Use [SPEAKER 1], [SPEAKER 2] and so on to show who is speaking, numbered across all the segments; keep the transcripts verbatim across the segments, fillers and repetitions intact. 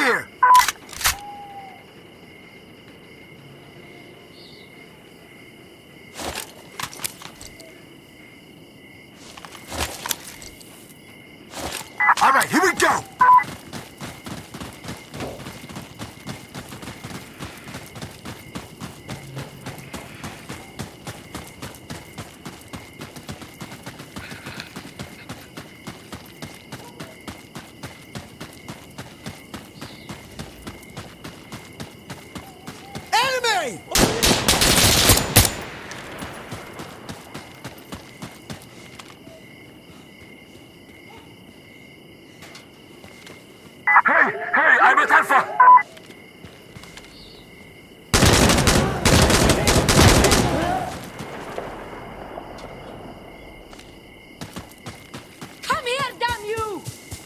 [SPEAKER 1] here! All right, here we go! Enemy! Hey, hey, I'm at Alpha!
[SPEAKER 2] Come here, damn you!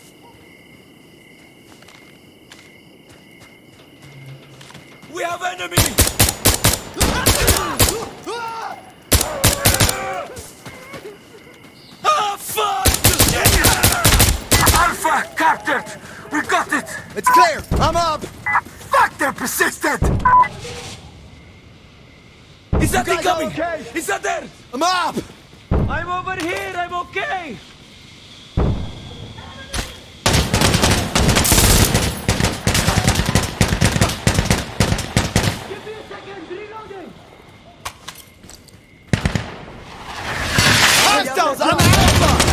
[SPEAKER 3] We have enemy! Ah, fuck!
[SPEAKER 1] Alpha, captured! We got it!
[SPEAKER 4] It's clear! I'm up!
[SPEAKER 1] Fuck, they're persistent!
[SPEAKER 3] Is that
[SPEAKER 4] guys
[SPEAKER 3] incoming?
[SPEAKER 4] okay?
[SPEAKER 3] Is that there?
[SPEAKER 4] I'm up!
[SPEAKER 3] I'm over here, I'm okay!
[SPEAKER 2] Give me a second, reloading!
[SPEAKER 4] Hostiles! I'm Alpha!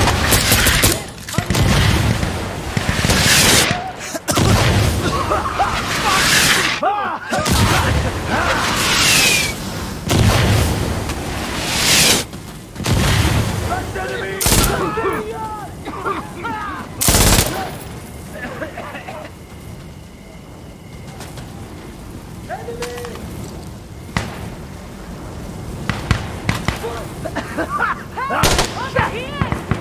[SPEAKER 2] Over here!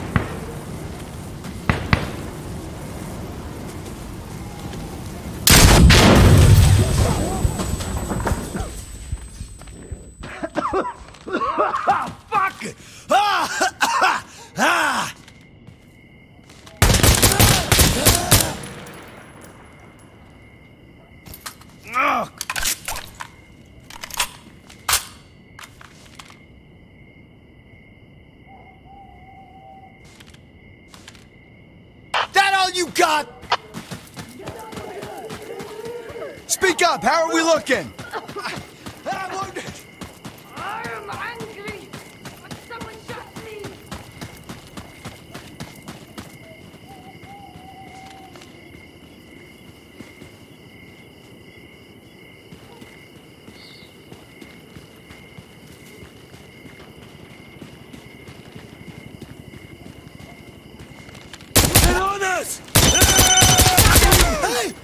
[SPEAKER 4] Fuck! Ah! Ah! Ugh. That all you got? Speak up, how are we looking?
[SPEAKER 2] I am angry, but someone shot me!
[SPEAKER 3] They're on us!
[SPEAKER 4] Hey!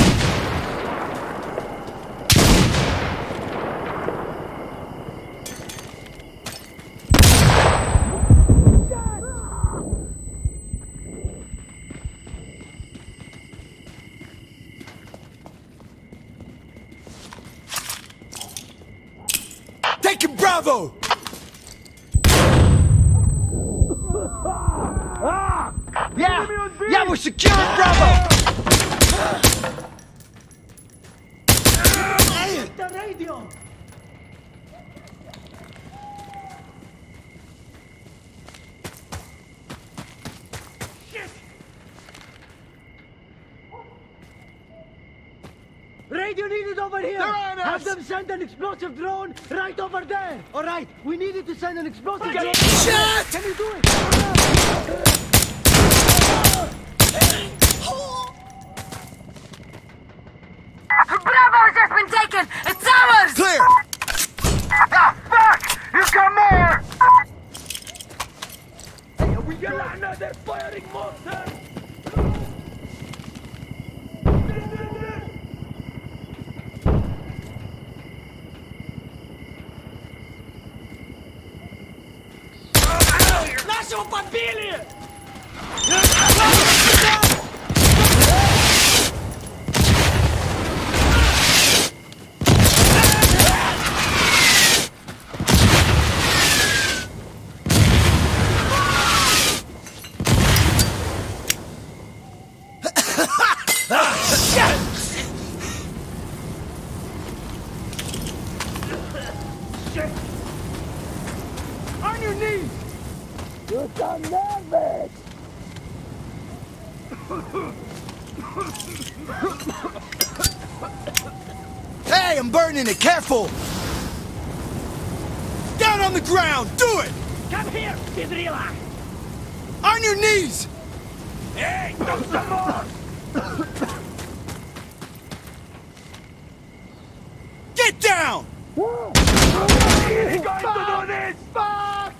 [SPEAKER 4] Taking Bravo! Yeah! Yeah, we're securing Bravo!
[SPEAKER 2] The radio! Radio needed over here!
[SPEAKER 4] They're on us!
[SPEAKER 2] Have them send an explosive drone right over there! Alright, we needed to send an explosive drone!
[SPEAKER 4] Shit!
[SPEAKER 2] Can you do it?
[SPEAKER 5] Bravo has just been taken! It's ours!
[SPEAKER 4] Clear!
[SPEAKER 1] Ah, fuck! You got more!
[SPEAKER 3] Yelana, they're firing mortars! Нашего побили!
[SPEAKER 2] On your knees!
[SPEAKER 3] You sound nervous!
[SPEAKER 4] Hey, I'm burning it! Careful! Down on the ground! Do it!
[SPEAKER 3] Come here, Vidrila!
[SPEAKER 4] On your knees!
[SPEAKER 3] Hey, do some more!
[SPEAKER 4] Get down!
[SPEAKER 3] He's going to do this!
[SPEAKER 2] Fuck!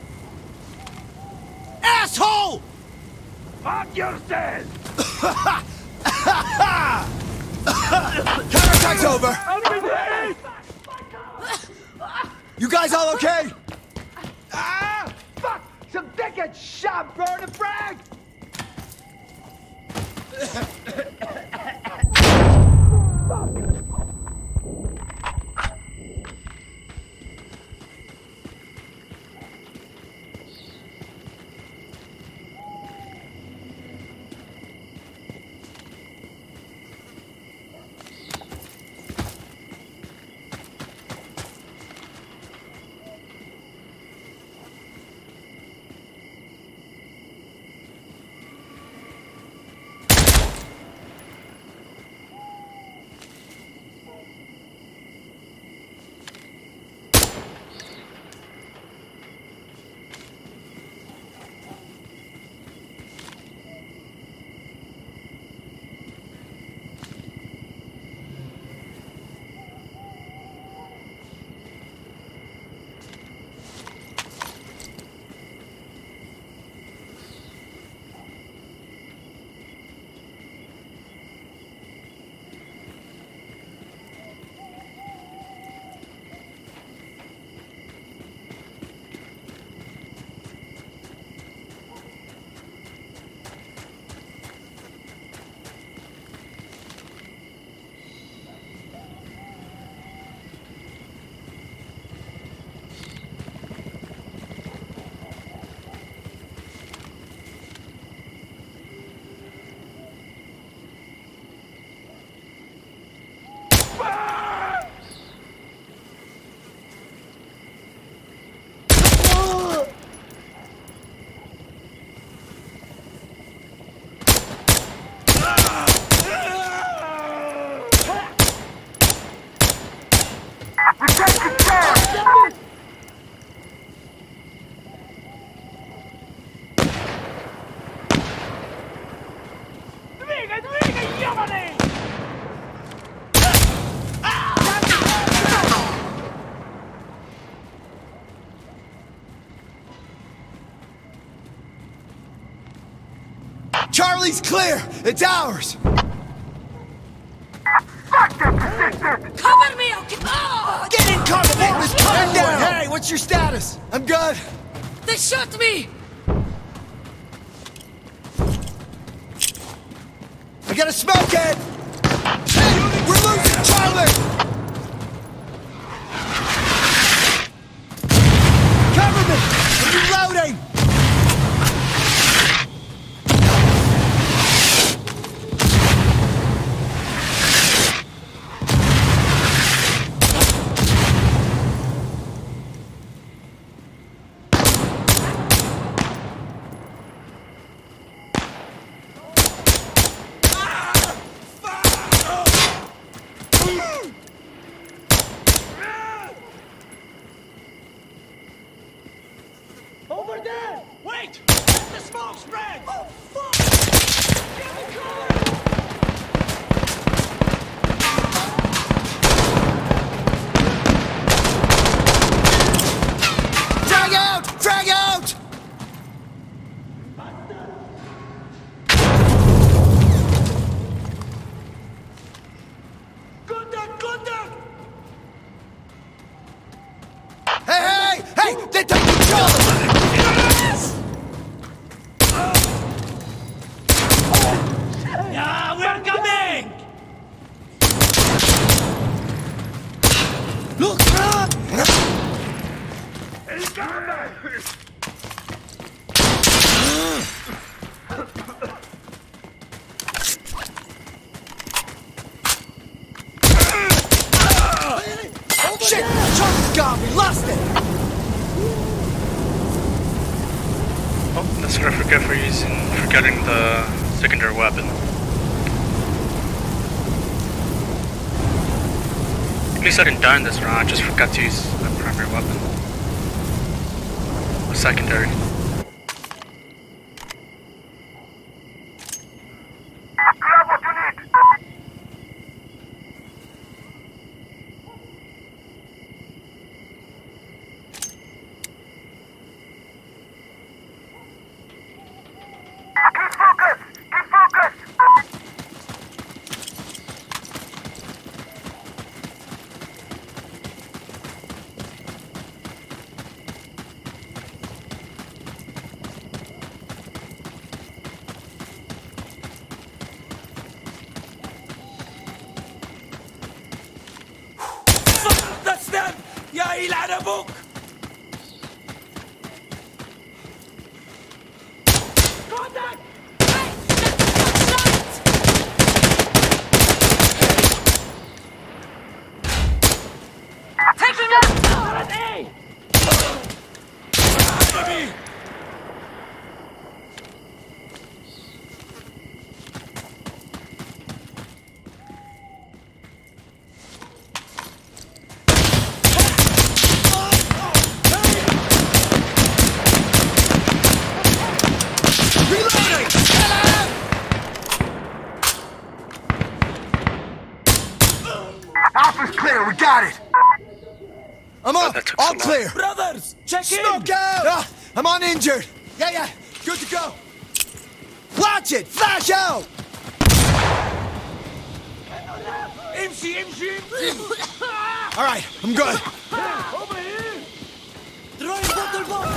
[SPEAKER 4] Asshole!
[SPEAKER 3] Fuck yourself!
[SPEAKER 4] Counterattack's over!
[SPEAKER 3] Please!
[SPEAKER 4] You guys all okay?
[SPEAKER 2] Ah! Fuck! Some dickhead shot, bro, the frag!
[SPEAKER 4] Charlie's clear! It's ours!
[SPEAKER 1] Fuck that position!
[SPEAKER 5] Cover me, okay? Oh!
[SPEAKER 4] Get in cover! Mortis, calm down! Hey, what's your status? I'm good.
[SPEAKER 5] They shot me!
[SPEAKER 4] I got a smoke head! Hey, we're losing Charlie! Cover me! I'm reloading!
[SPEAKER 2] Over there!
[SPEAKER 3] Wait! Let the smoke spread! Oh, fuck! Get me cover!
[SPEAKER 4] Frag out! Frag out!
[SPEAKER 3] Contact! Contact!
[SPEAKER 4] Hey, hey! Hey! They took control!
[SPEAKER 3] Yeah, we're coming!
[SPEAKER 4] Look!
[SPEAKER 3] He's coming!
[SPEAKER 4] Shit! Charlie's gone! We lost
[SPEAKER 6] forget for using, for getting the secondary weapon. At least I didn't die in this round, I just forgot to use the primary weapon. Or secondary.
[SPEAKER 1] Grab what you need! Keep focused! Keep focused!
[SPEAKER 3] That's them! يا يلعن ابوك!
[SPEAKER 2] Contact!
[SPEAKER 5] Taking out!
[SPEAKER 2] Turret A!
[SPEAKER 3] Enemy!
[SPEAKER 4] Reloading!
[SPEAKER 1] Alpha's clear, we got it!
[SPEAKER 4] I'm up.
[SPEAKER 6] that took so
[SPEAKER 4] All
[SPEAKER 6] long.
[SPEAKER 4] clear.
[SPEAKER 3] Brothers, check in!
[SPEAKER 4] Smoke out! Ah, I'm uninjured. Yeah, yeah. Good to go. Watch it! Flash out!
[SPEAKER 3] امشي امشي امشي!
[SPEAKER 4] All right, I'm good.
[SPEAKER 2] Over here!
[SPEAKER 3] Throwing bottle bomb!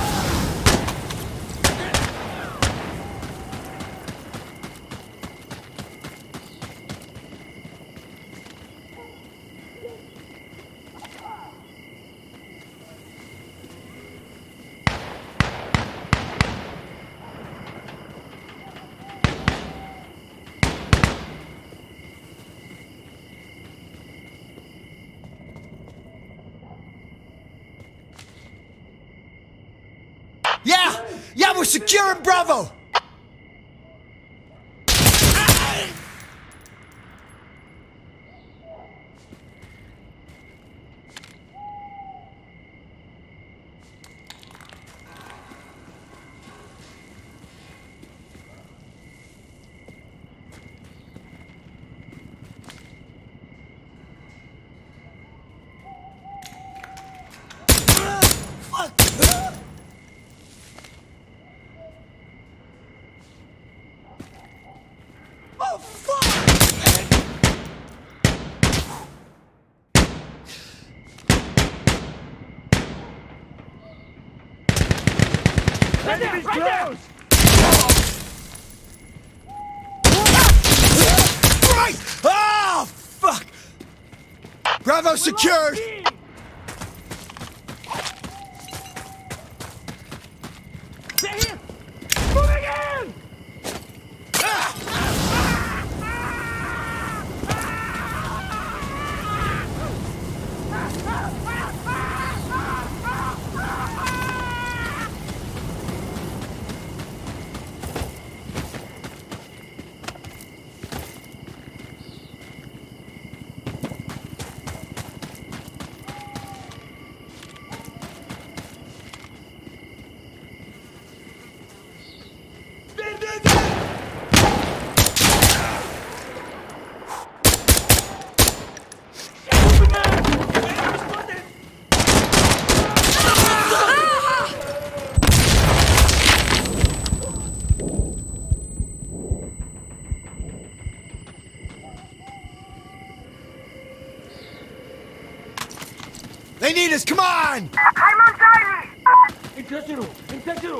[SPEAKER 4] Yeah, yeah, we're securing Bravo.
[SPEAKER 3] Oh fuck!
[SPEAKER 2] Enemy's close!
[SPEAKER 4] Right! Oh, fuck! Bravo secured.
[SPEAKER 2] Stay here! Moving in!
[SPEAKER 4] They need us. Come on!
[SPEAKER 1] I'm on Tiny!
[SPEAKER 2] In touch room! In touch room!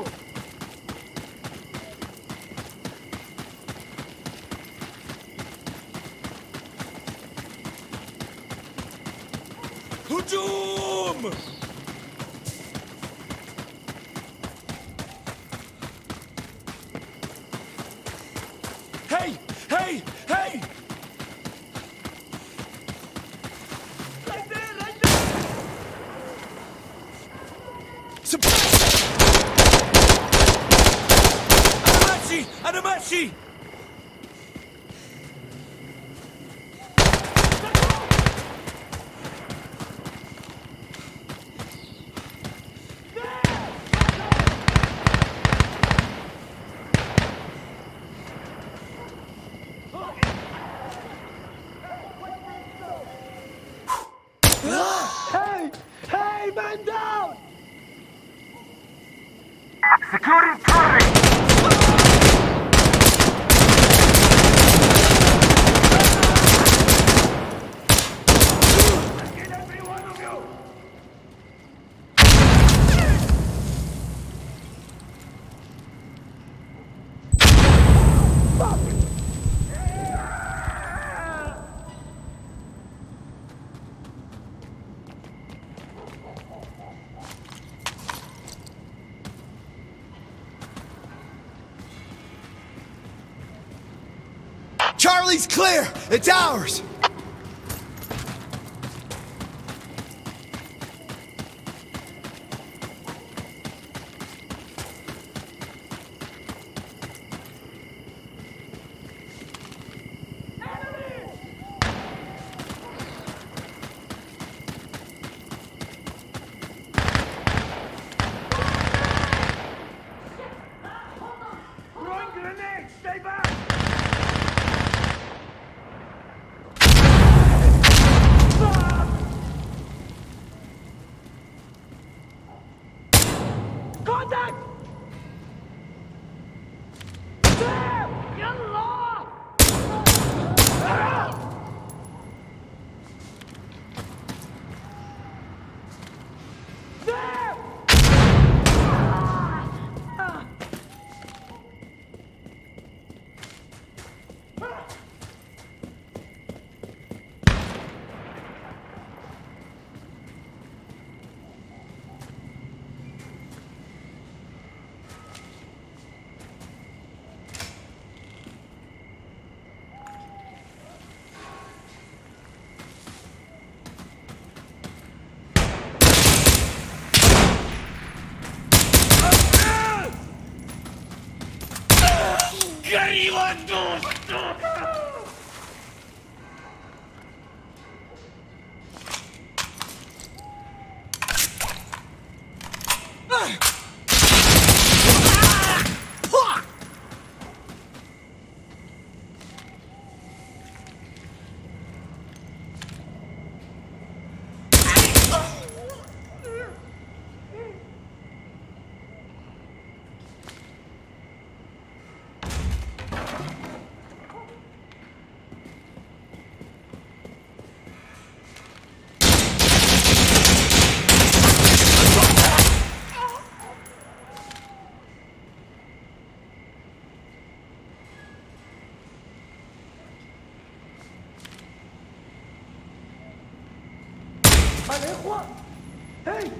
[SPEAKER 3] هجوم! Hey! Hey! Hey!
[SPEAKER 2] Right there! Right there!
[SPEAKER 4] Suppress!
[SPEAKER 3] Archie!
[SPEAKER 2] Hey! Hey, man down!
[SPEAKER 1] Securing turret! Get every one of you!
[SPEAKER 4] Charlie's clear! It's ours!
[SPEAKER 1] Throwing grenades! Stay back!
[SPEAKER 2] Contact! There! Yallah! There! الإخوة! Hey!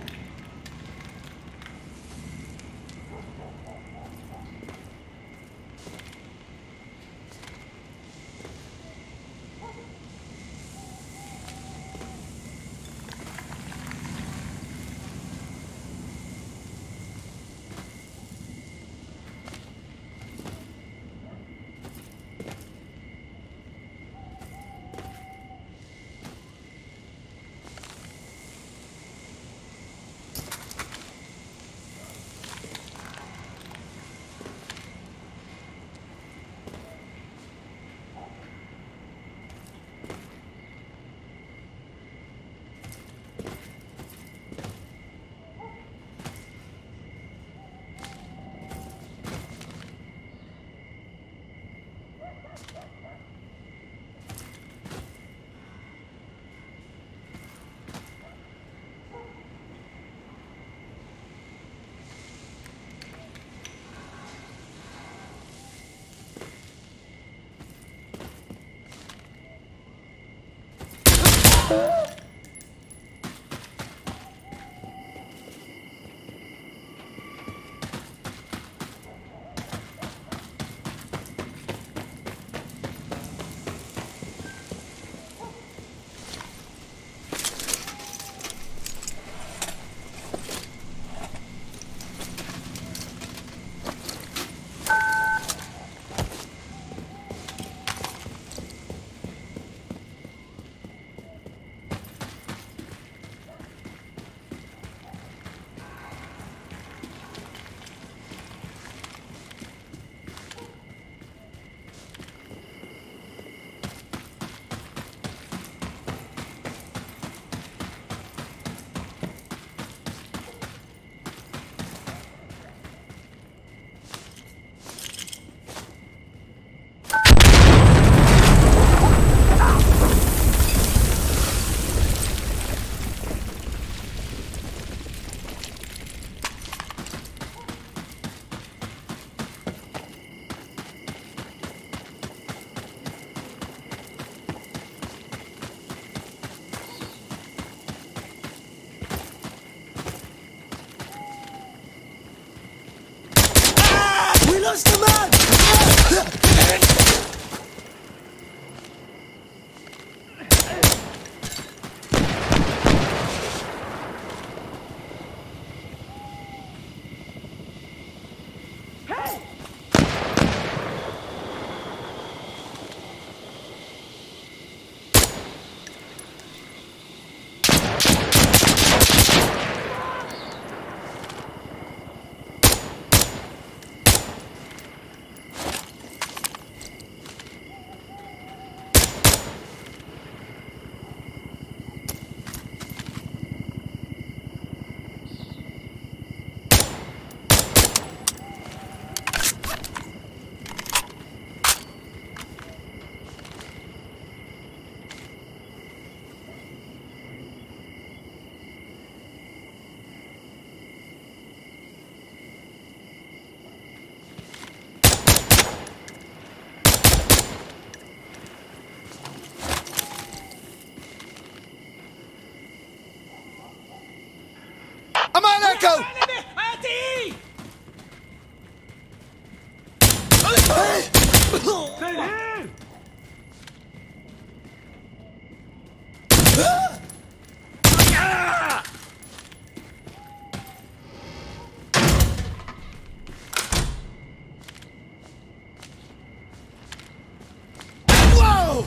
[SPEAKER 4] lost the man! I'm on Echo! Whoa!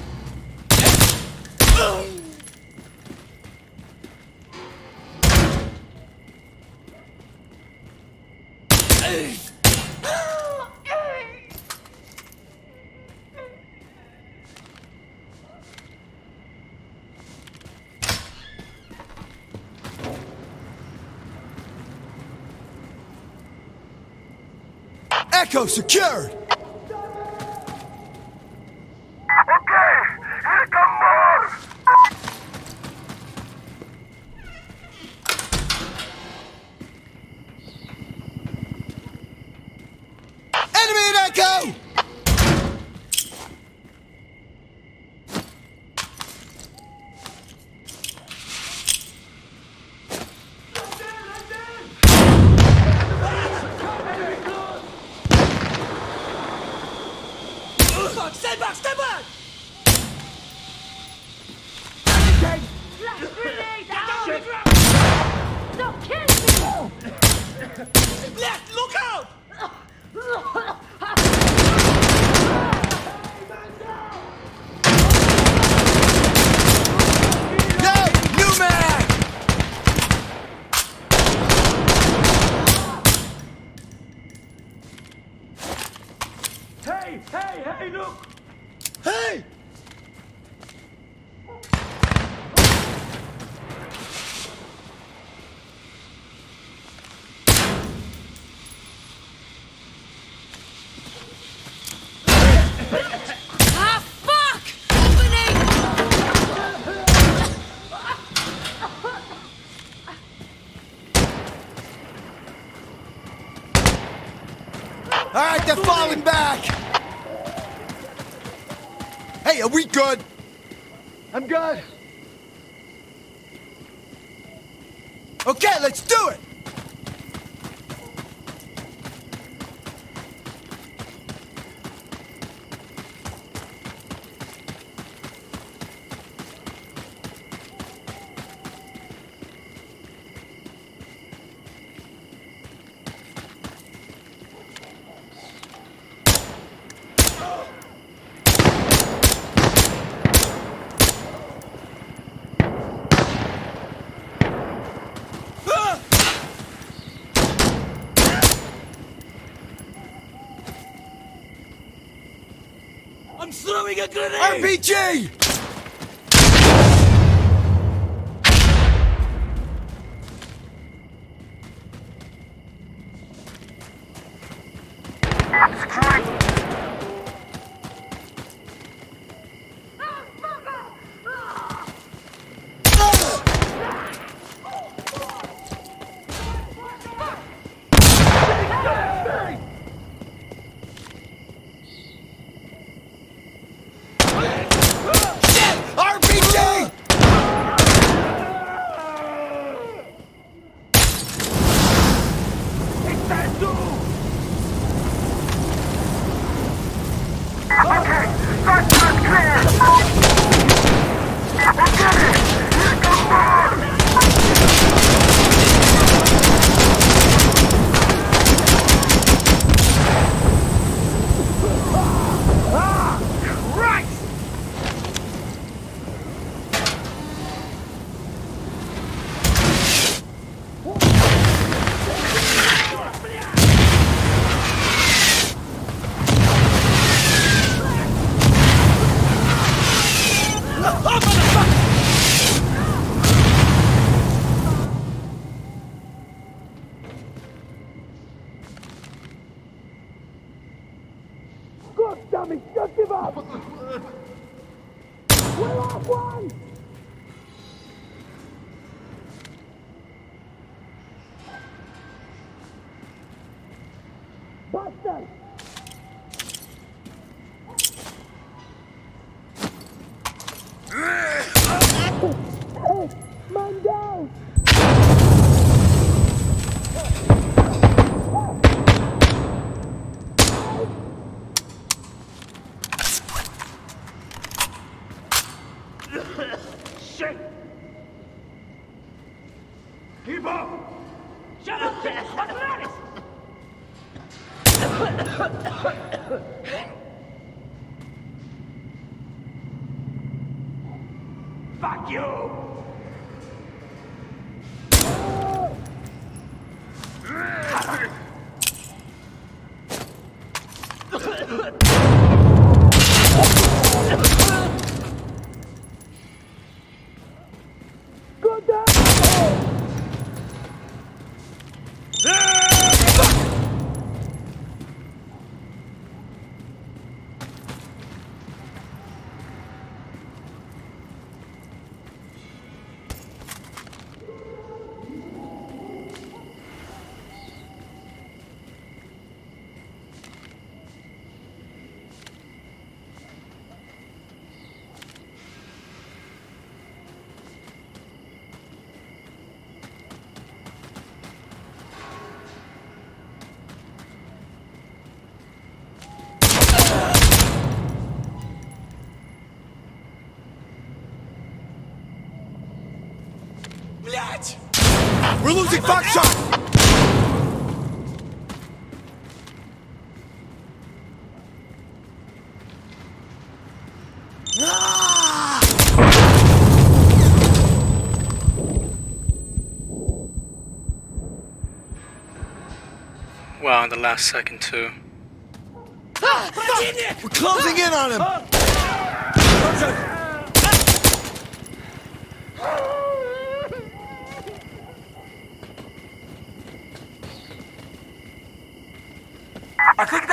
[SPEAKER 4] Echo secured!
[SPEAKER 1] Okay, here come more!
[SPEAKER 4] Enemy in Echo!
[SPEAKER 3] Stand back! Stand back!
[SPEAKER 5] Flash grenade out! No, kill me!
[SPEAKER 3] Left! Look out!
[SPEAKER 4] No! New man!
[SPEAKER 2] Hey, hey, hey, look!
[SPEAKER 4] Hey!
[SPEAKER 5] Ah, fuck! Opening!
[SPEAKER 4] All right, they're falling back! Hey, are we good?
[SPEAKER 2] I'm good.
[SPEAKER 4] Okay, let's do it!
[SPEAKER 3] I'm throwing a grenade!
[SPEAKER 4] R P G!
[SPEAKER 2] on me! Don't give up! We're off one! Bastard! Man down!
[SPEAKER 3] Shit! Keep up! Shut up, kid! What's the matter? Fuck you!
[SPEAKER 2] Go down!
[SPEAKER 4] Блядь! We're losing Foxtrot!
[SPEAKER 6] Wow, in the last second too.
[SPEAKER 4] We're closing in on him!
[SPEAKER 1] I think